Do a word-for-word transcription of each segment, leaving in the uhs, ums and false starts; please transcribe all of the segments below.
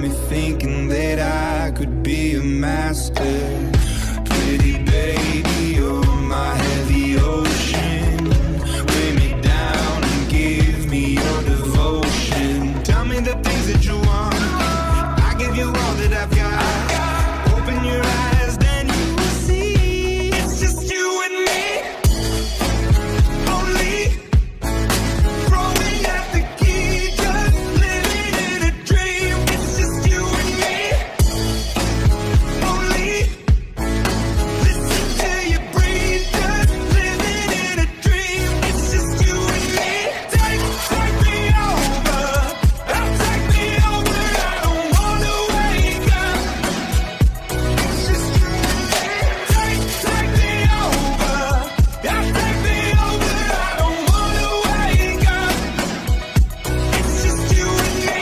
me thinking that I could be a master. Pretty baby, you're my heavy ocean. Weigh me down and give me your devotion. Tell me the things that you want, I give you all that I've got. Open your eyes, then you will see. It's just you and me. Only throwing at the key, just living in a dream. It's just you and me. Only listen till you breathe, just living in a dream. It's just you and me. Take, take me over, oh, take me over. I don't wanna wake up. It's just you and me. Take, take me over, oh, take me over. I don't wanna wake up. It's just you and me.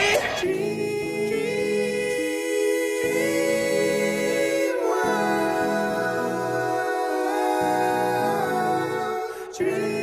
Dream, dream,